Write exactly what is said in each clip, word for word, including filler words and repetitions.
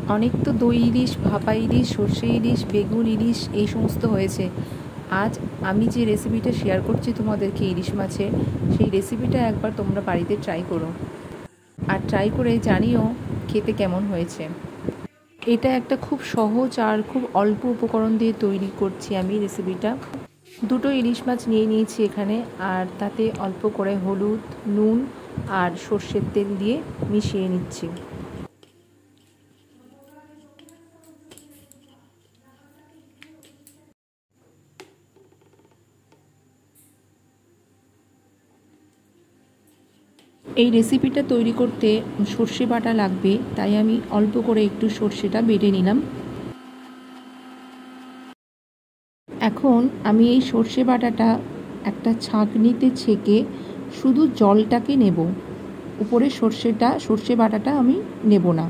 অনেক তো দই ইলিশ, ভাপা ইলিশ, সর্ষে ইলিশ, বেগুন ইলিশ এই সমস্ত হয়েছে। আজ আমি যে রেসিপিটা শেয়ার করছি তোমাদেরকে ইলিশ মাছের, সেই রেসিপিটা একবার তোমরা বাড়িতে ট্রাই করো, আর ট্রাই করে জানিও খেতে কেমন হয়েছে। এটা একটা খুব সহজ আর খুব অল্প উপকরণ দিয়ে তৈরি করছি আমি রেসিপিটা। দুটো ইলিশ মাছ নিয়ে নিয়েছি এখানে, আর তাতে অল্প করে হলুদ, নুন আর সর্ষের তেল দিয়ে মিশিয়ে নিচ্ছি। এই রেসিপিটা তৈরি করতে সর্ষে বাটা লাগবে, তাই আমি অল্প করে একটু সর্ষেটা বেটে নিলাম। এখন আমি এই সর্ষে বাটাটা একটা ছাঁকনিতে ছেঁকে শুধু জলটাকে নেব, উপরে সর্ষেটা সর্ষে বাটাটা আমি নেব না।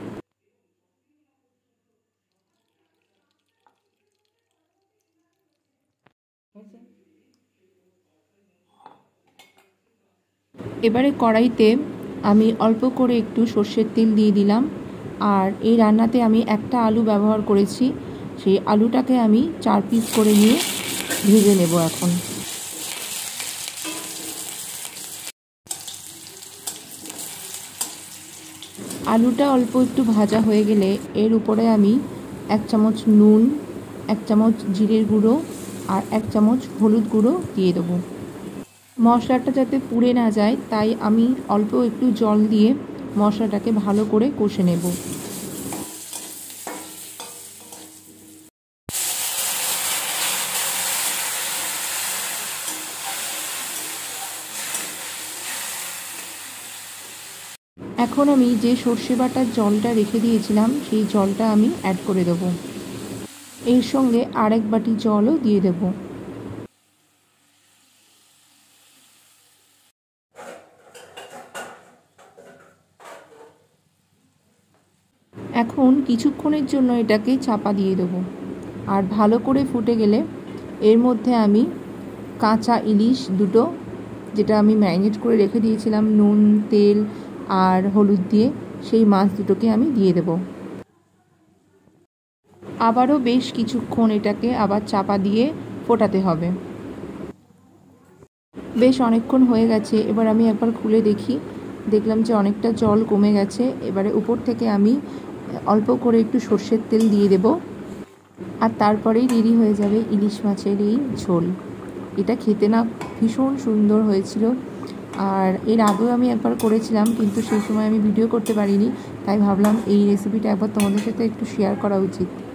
এবারে কড়াইতে আমি অল্প করে একটু সর্ষের তেল দিয়ে দিলাম, আর এই রান্নাতে আমি একটা আলু ব্যবহার করেছি, সেই আলুটাকে আমি চার পিস করে নিয়ে ভেজে নেব। এখন আলুটা অল্প একটু ভাজা হয়ে গেলে এর উপরে আমি এক চামচ নুন, এক চামচ জিরের গুঁড়ো আর এক চামচ হলুদ গুঁড়ো দিয়ে দেবো। মশলাটা যাতে পুড়ে না যায় তাই আমি অল্প একটু জল দিয়ে মশলাটাকে ভালো করে কষে নেব। এখন আমি যে সর্ষে বাটার জলটা রেখে দিয়েছিলাম সেই জলটা আমি অ্যাড করে দেব। এর সঙ্গে আরেক বাটি জলও দিয়ে দেব। এখন কিছুক্ষণের জন্য এটাকে চাপা দিয়ে দেব, আর ভালো করে ফুটে গেলে এর মধ্যে আমি কাঁচা ইলিশ দুটো, যেটা আমি ম্যারিনেট করে রেখে দিয়েছিলাম নুন, তেল আর হলুদ দিয়ে, সেই মাছ দুটোকে আমি দিয়ে দেব। আবারও বেশ কিছুক্ষণ এটাকে আবার চাপা দিয়ে ফোটাতে হবে। বেশ অনেকক্ষণ হয়ে গেছে, এবার আমি একবার খুলে দেখি, দেখলাম যে অনেকটা জল কমে গেছে। এবারে উপর থেকে আমি অল্প করে একটু সর্ষের তেল দিয়ে দেব, আর তারপরেই রেডি হয়ে যাবে ইলিশ মাছের এই ঝোল। এটা খেতে না ভীষণ সুন্দর হয়েছিল, আর এর আগেও আমি একবার করেছিলাম, কিন্তু সেই সময় আমি ভিডিও করতে পারিনি, তাই ভাবলাম এই রেসিপিটা একবার তোমাদের সাথে একটু শেয়ার করা উচিত।